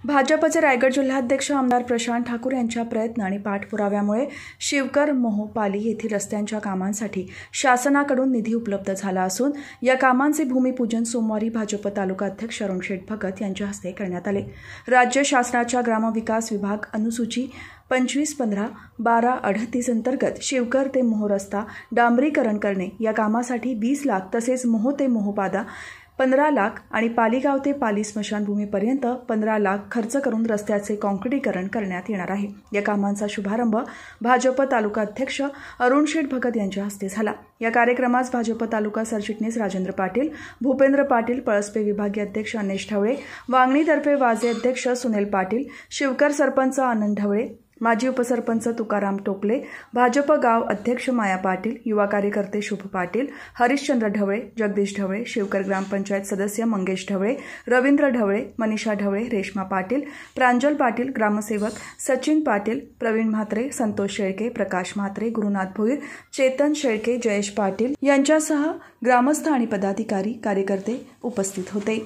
भाजपचे रायगड जिल्हाध्यक्ष आमदार प्रशांत ठाकूर यांच्या प्रयत्न आणि पाठपुराव्यामुळे शिवकर मोहपाली येथील रस्त्यांच्या कामांसाठी शासनाकडून निधी उपलब्ध झाला असून या कामांचे भूमिपूजन सोमवारी भाजप तालुका अध्यक्ष अरुण शेठ भगत यांच्या हस्ते करण्यात आले। राज्य शासनाच्या ग्रामविकास विभाग अनुसूची 25-15-12-38 अंतर्गत शिवकर ते मोह रस्ता डांबरीकरण करणे या कामासाठी 20 लाख तसेच मोह ते मोहपादा 15 लाख आणि पालीगाव ते पाली स्मशानभूमीपर्यंत 15 लाख खर्च करून रस्त्याचे काँक्रिटीकरण करण्यात येणार आहे। या कामांचा शुभारंभ भाजप तालुका अध्यक्ष अरुण शेठ भगत यांच्या हस्ते झाला। या कार्यक्रमास भाजप तालुका सरचिटणीस राजेंद्र पाटील, भूपेंद्र पाटील, पळसपे विभागीय अध्यक्ष अनेश ढवळे, वांगणीतर्फे वाजे अध्यक्ष सुनील पाटील, शिवकर सरपंच आनंद ढवळे, माजी उपसरपंच तुकाराम टोकले, भाजप गाव अध्यक्ष माया पाटील, युवा कार्यकर्ते शुभ पाटील, हरिश्चंद्र ढवळे, जगदीश ढवळे, शिवकर ग्रामपंचायत सदस्य मंगेश ढवळे, रवींद्र ढवळे, मनीषा ढवळे, रेश्मा पाटील, प्रांजल पाटील, ग्रामसेवक सचिन पाटील, प्रवीण म्हात्रे, संतोष शेळके, प्रकाश म्हात्रे, गुरुनाथ भोईर, चेतन शेळके, जयेश पाटील यांच्यासह ग्रामस्थ आणि पदाधिकारी कार्यकर्ते उपस्थित होते।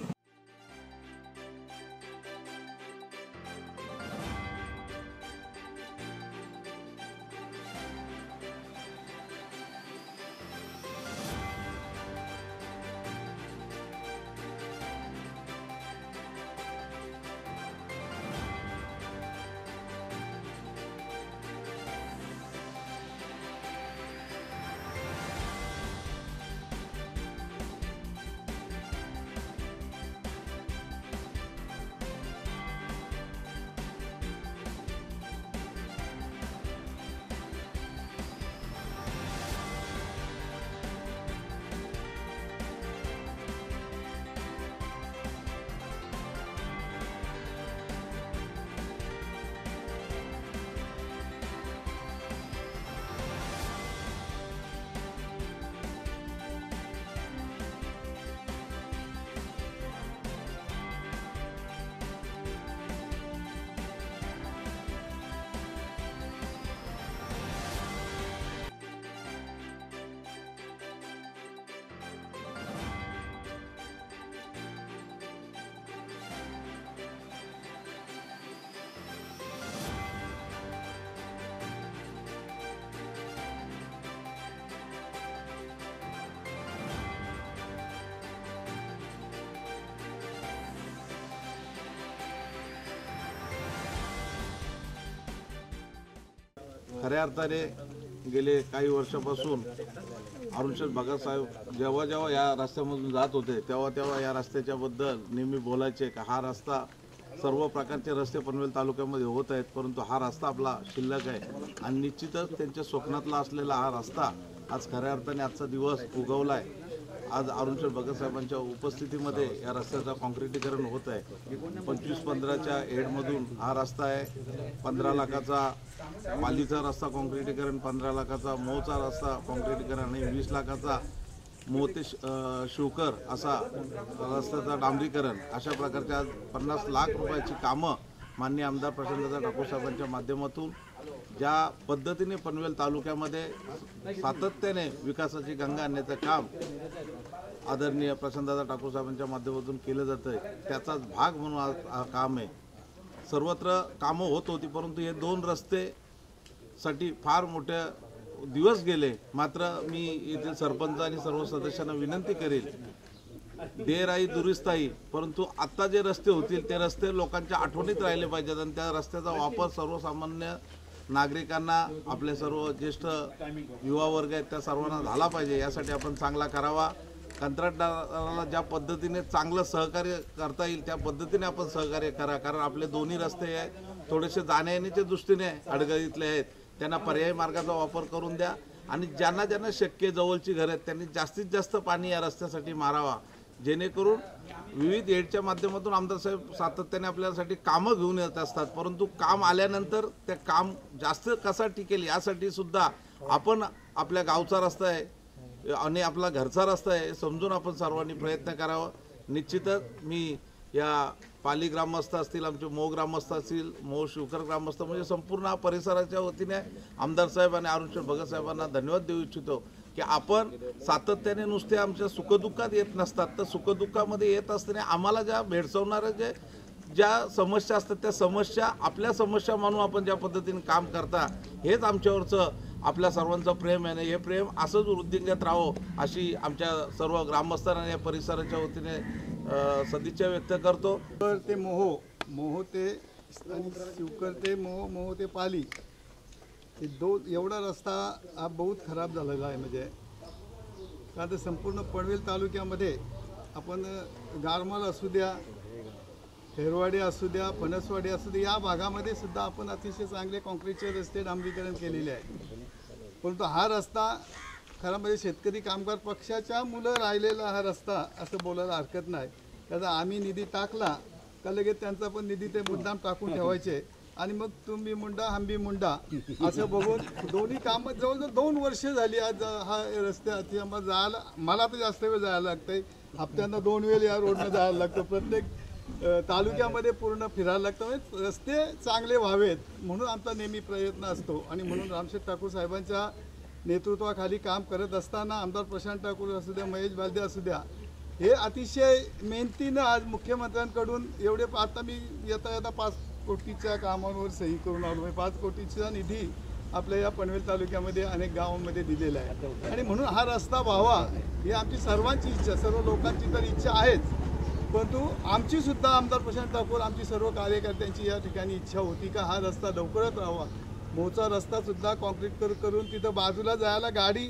खऱ्या अर्थाने गेले काही वर्षापासून अरुण शेठ भगत साहेब जेव्हा या रस्त्यामधून जात होते तेव्हा या रस्त्याच्या बद्दल नेहमी बोलायचे की हा रस्ता सर्व प्रकारचे रस्ते पनवेल तालुक्यामध्ये होत आहेत, परंतु हा रस्ता आपला शिल्लक आहे आणि निश्चितच त्यांच्या स्वप्नातला असलेला हा रस्ता आज खऱ्या अर्थाने आजचा दिवस उगवला आहे। आज अरुण शेठ भगत साहेबांच्या उपस्थितीमध्ये या रस्त्याचं काँक्रिटीकरण होत आहे। 25-15च्या एडमधून हा रस्ता आहे, 15 लाखाचा पालीचा रस्ता काँक्रिटीकरण, 15 लाखाचा मोहचा रस्ता काँक्रिटीकरण आणि 20 लाखाचा मोह ते शिवकर असा रस्त्याचा डांबरीकरण अशा प्रकारच्या 50 लाख रुपयाची कामं माननीय आमदार प्रशांत ठाकूर साहेबांच्या माध्यमातून ज्या पद्धतीने पनवेल तालुक्यामध्ये सातत्याने विकासाची गंगा आणण्याचं काम आदरणीय प्रशांत ठाकूर साहेबांच्या माध्यमातून केलं जातं त्याचाच भाग म्हणून हा काम आहे। सर्वत्र कामं होत होती, परंतु हे 2 रस्तेसाठी फार मोठे दिवस गेले। मात्र मी येथील सरपंच आणि सर्व सदस्यांना विनंती करेल, देर आई दुरुस्त आई, परंतु आता जे रस्ते होतील ते रस्ते लोकांच्या आठवणीत राहिले पाहिजेत आणि त्या रस्त्याचा वापर सर्वसामान्य नागरिकांना, आपले सर्व ज्येष्ठ युवा वर्ग आहेत त्या सर्वांना झाला पाहिजे। यासाठी आपण चांगला करावा। कंत्राटदाराला ज्या पद्धतीने चांगलं सहकार्य करता येईल त्या पद्धतीने आपण सहकार्य करा, कारण आपले दोन्ही रस्ते थोडेसे जाण्या येण्याच्या दृष्टीने अडगळीतले आहेत, त्यांना पर्यायी मार्गाचा वापर करून द्या आणि ज्यांना शक्य जवळची घरं आहेत त्यांनी जास्तीत जास्त पाणी या रस्त्यासाठी मारावा, जेणेकरून विविध एडच्या माध्यमातून आमदार साहेब सातत्याने आपल्यासाठी कामं घेऊन येत असतात, परंतु काम आल्यानंतर ते काम जास्त कसा टिकेल यासाठी सुद्धा आपण आपल्या गावचा रस्ता आहे आणि आपला घरचा रस्ता आहे समजून आपण सर्वांनी प्रयत्न करावा। निश्चितच मी या पाली ग्रामस्थ असतील, आमचे मोह ग्रामस्थ असतील, मोह शिवकर ग्रामस्थ म्हणजे संपूर्ण परिसराच्या वतीने आमदार साहेब आणि अरुण शेठ भगत साहेबांना धन्यवाद देऊ इच्छितो की आपण सातत्याने नुसते आमच्या सुखदुःखात येत नसतात, तर सुखदुःखामध्ये येत असताना आम्हाला ज्या भेडसावणारे जे ज्या समस्या असतात त्या समस्या आपल्या समस्या मानून आपण ज्या पद्धतीने काम करता, हेच आमच्यावरचं आपल्या सर्वांचं प्रेम आहे. हे प्रेम असंच वृद्धिंगत राहावं अशी आमच्या सर्व ग्रामस्थांना या परिसराच्या वतीने सदिच्छा व्यक्त करतो. ते मोहो ते आणि शिवकर ते मोहो ते पाली हे एवढा रस्ता हा बहुत खराब झालेला आहे. म्हणजे का तर संपूर्ण पनवेल तालुक्यामध्ये आपण गारमाल असू द्या, खेरवाडी असू द्या, फणसवाडी असू द्या, या भागामध्ये सुद्धा आपण अतिशय चांगले कॉन्क्रीटचे रस्ते डांबरीकरण केलेले आहे. परंतु हा रस्ता खरं म्हणजे शेतकरी कामगार पक्षाच्या मुलं राहिलेला हा रस्ता असं बोलायला हरकत नाही. त्याचा आम्ही निधी टाकला का लगेच त्यांचा पण निधी ते मुद्दाम टाकून ठेवायचे आणि मग तुम्ही मुंडा आम्ही मुंडा असं बघून दोन्ही कामं जवळजवळ 2 वर्ष झाली. आज हा रस्त्यात जायला मला तर जास्त वेळ जायला लागतंय. हप्त्यांना 2 वेळ या रोडनं जायला लागतं. प्रत्येक तालुक्यामध्ये पूर्ण फिरायला लागतं. म्हणजे रस्ते चांगले व्हावेत म्हणून आमचा नेहमी प्रयत्न असतो. आणि म्हणून रामशेठ ठाकूर साहेबांच्या नेतृत्वाखाली काम करत असताना आमदार प्रशांत ठाकूर असू द्या, महेश बालदे असू द्या, हे अतिशय मेहनतीनं आज मुख्यमंत्र्यांकडून एवढे आता मी येता 5 कोटीच्या कामांवर सही करून आलो. 5 कोटीचा निधी आपल्या या पनवेल तालुक्यामध्ये अनेक गावांमध्ये दिलेला आहे. आणि म्हणून हा रस्ता व्हावा ही आमची सर्वांची इच्छा, सर्व लोकांची तर इच्छा आहेच, परंतु आमची सुद्धा आमदार प्रशांत ठाकूर आमची सर्व कार्यकर्त्यांची या ठिकाणी इच्छा होती का हा रस्ता लवकरच राहावा. मोचा रस्ता सुद्धा कॉन्क्रीट करून तिथं बाजूला जायला गाडी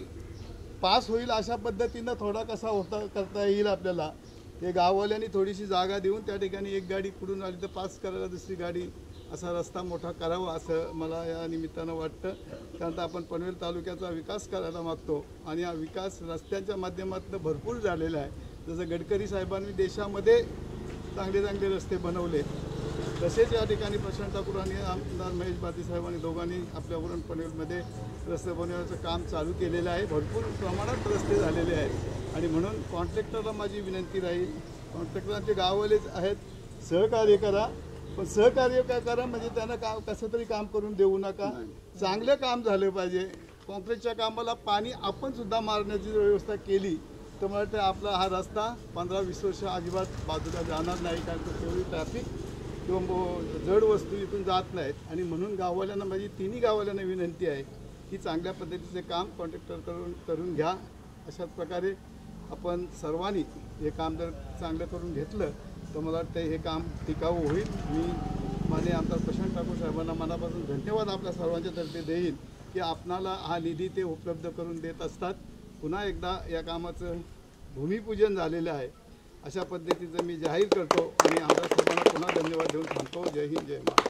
पास होईल अशा पद्धतीनं थोडा कसा करता येईल आपल्याला. हे गाववाल्यांनी थोडीशी जागा देऊन त्या ठिकाणी एक गाडी कुठून आली तर पास करायला दुसरी गाडी असा रस्ता मोठा करावा असं मला या निमित्तानं वाटतं. कारण आपण पनवेल तालुक्याचा विकास करायला मागतो आणि हा विकास रस्त्यांच्या माध्यमातून भरपूर झालेला आहे. जसं गडकरी साहेबांनी देशामध्ये चांगले चांगले रस्ते बनवले तसेच या ठिकाणी प्रशांत ठाकूर आणि आमदार महेश बालदे साहेबांनी दोघांनी आपल्यावरून पनवेलमध्ये रस्ते बनवण्याचं काम चालू केलेलं आहे. भरपूर प्रमाणात रस्ते झालेले आहेत. आणि म्हणून कॉन्ट्रॅक्टरला माझी विनंती राहील, कॉन्ट्रॅक्टरांचे गाववालेच आहेत, सहकार्य करा. पण सहकार्य काय करा म्हणजे त्यांना कसं तरी काम करून देऊ नका. चांगलं काम झालं पाहिजे. कॉन्क्रीटच्या कामाला पाणी आपण सुद्धा मारण्याची व्यवस्था केली तर मला वाटतं आपला हा रस्ता 15-20 वर्ष अजिबात बाजूला जाणार नाही. कारण तो तेवढी ट्रॅफिक किंवा जड वस्तू इथून जात नाहीत. आणि म्हणून गाववाल्यांना माझी तिन्ही गाववाल्यांना विनंती आहे की चांगल्या पद्धतीचे काम कॉन्ट्रॅक्टर करून घ्या. अशाच प्रकारे आपण सर्वांनी हे काम जर चांगलं करून घेतलं तर मला वाटतं हे काम टिकाऊ होईल. मी माझे आमदार प्रशांत ठाकूर साहेबांना मनापासून धन्यवाद आपल्या सर्वांच्या तर्फे देईन की आपणाला हा निधी ते उपलब्ध करून देत असतात. पुन्हा एकदा या कामाचं भूमिपूजन झालेलं आहे अशा पद्धतीचं मी जाहीर करतो आणि आमदार साहेबांना पुन्हा धन्यवाद देऊन थांबतो. जय हिंद, जय महाराष्ट्र.